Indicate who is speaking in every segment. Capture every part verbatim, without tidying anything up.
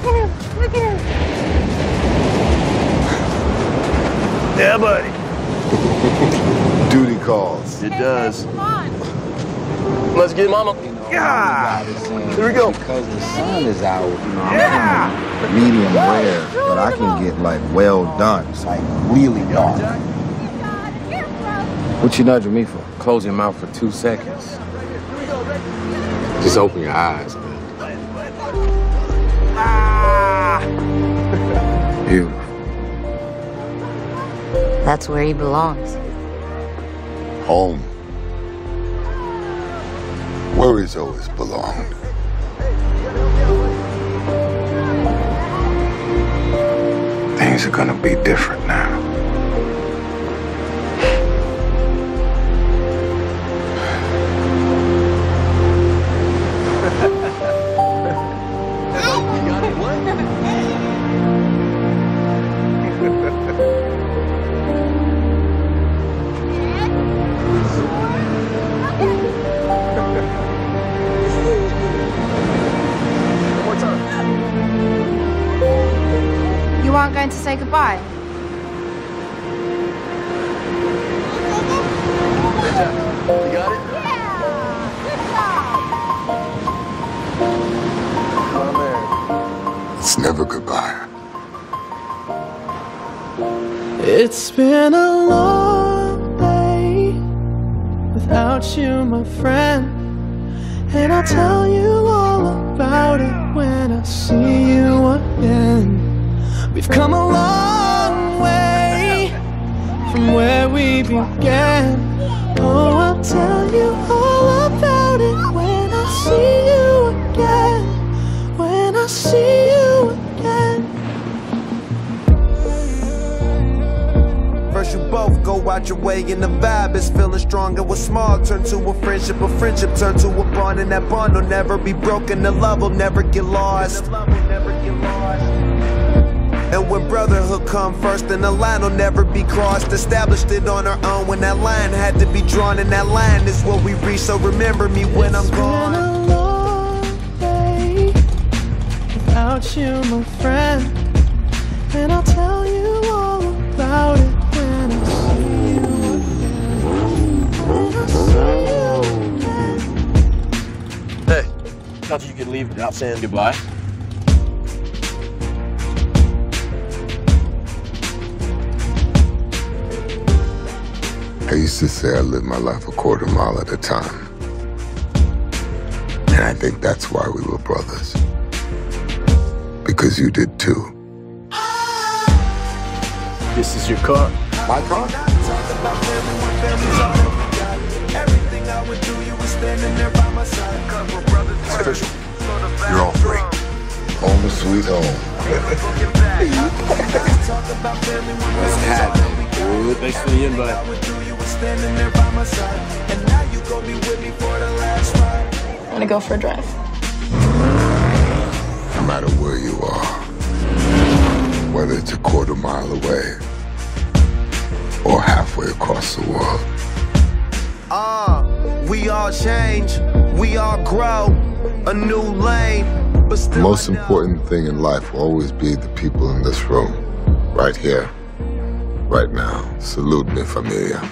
Speaker 1: at him! Look at him!
Speaker 2: Yeah, buddy.
Speaker 3: Duty calls.
Speaker 2: It does.
Speaker 1: Come on!
Speaker 2: Let's get mama. Yeah! Here we go.
Speaker 4: Because the sun is out, you know, I'm
Speaker 2: Yeah!
Speaker 4: medium rare, but I can get like well done. It's like really dark. What you nudging me for?
Speaker 5: Close your mouth for two seconds. Just open your eyes, man.
Speaker 2: Ah!
Speaker 5: Beautiful.
Speaker 6: That's where he belongs.
Speaker 3: Home. Where he's always belonged.
Speaker 4: Things are gonna be different now.
Speaker 1: You aren't going to say goodbye?
Speaker 2: Good job. You got it?
Speaker 1: Yeah! Good job!
Speaker 2: Oh, man.
Speaker 3: It's never goodbye.
Speaker 7: It's been a long day without you, my friend, and I'll tell you all about it when I see you again. We've come a long way from where we began. Oh, I'll tell you all about it when I see you again. When I see you again.
Speaker 8: First you both go out your way and the vibe is feeling stronger. What's small turn to a friendship, a friendship turn to a bond, and that bond will never be broken. The love will never get lost. And when brotherhood come first, then the line will never be crossed. Established it on our own when that line had to be drawn, and that line is what we reach. So remember me when I'm gone.
Speaker 7: It's been a long day without you, my friend, and I'll tell you all about it when I see you again. When I see you again.
Speaker 2: Hey, thought you could leave without saying goodbye.
Speaker 3: I used to say I lived my life a quarter mile at a time. And I think that's why we were brothers. Because you did too.
Speaker 2: This is your car.
Speaker 5: My car?
Speaker 2: It's official.
Speaker 3: You're all free. Home is sweet home.
Speaker 5: What's happening, dude?
Speaker 2: Thanks for the invite.
Speaker 1: I'm gonna go for a drive.
Speaker 3: No matter where you are, whether it's a quarter mile away or halfway across the world.
Speaker 8: Ah, uh, we all change, we all grow, a new lane. But still
Speaker 3: The most important thing in life will always be the people in this room, right here, right now. Salute me, familia.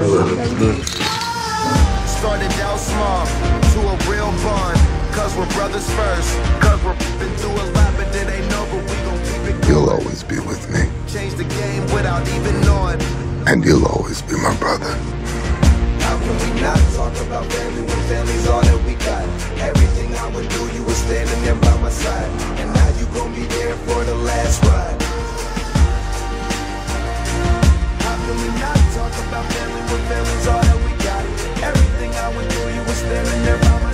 Speaker 8: started out small to a real bond, cause we're brothers first, cause we're been through a lot, but it ain't over, we gon' keep it going.
Speaker 3: You'll always be with me.
Speaker 8: Change the game without even knowing.
Speaker 3: And you'll always be my brother.
Speaker 8: How can we not talk about family when family's all that we got? Everything I would do, you were standing there by my side, and now you gon' be there for the last ride. How can we not talk about family when family's all that we got? Everything I would do, you were standing there by my side.